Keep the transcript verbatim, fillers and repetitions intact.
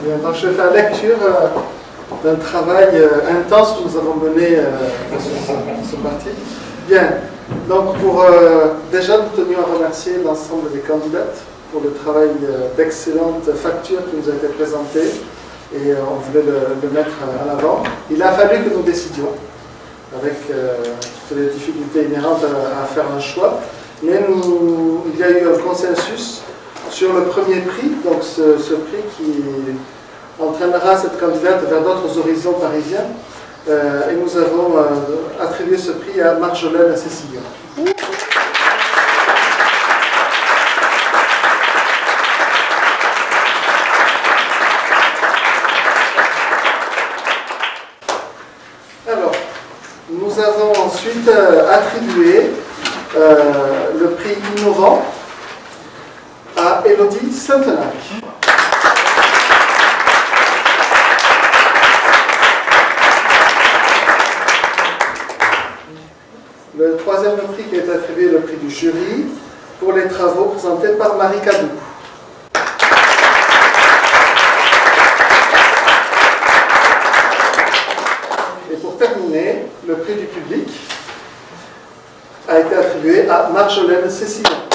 Bien, donc je vais faire lecture euh, d'un travail euh, intense que nous avons mené euh, dans ce, ce parti. Bien, donc pour euh, déjà nous tenions à remercier l'ensemble des candidates pour le travail euh, d'excellente facture qui nous a été présenté et euh, on voulait le, le mettre en avant. Il a fallu que nous décidions avec euh, toutes les difficultés inhérentes à, à faire un choix, mais nous, il y a eu un consensus sur le premier prix, donc ce, ce prix qui entraînera cette candidate vers d'autres horizons parisiens. Euh, et nous avons euh, attribué ce prix à Marjolaine Cécilion. Alors, nous avons ensuite euh, attribué euh, le prix innovant à Élodie Sainte-Nac. Le troisième prix qui est attribué, le prix du jury, pour les travaux présentés par Marie Cadou. Et pour terminer, le prix du public a été attribué à Marjolaine Cécilion.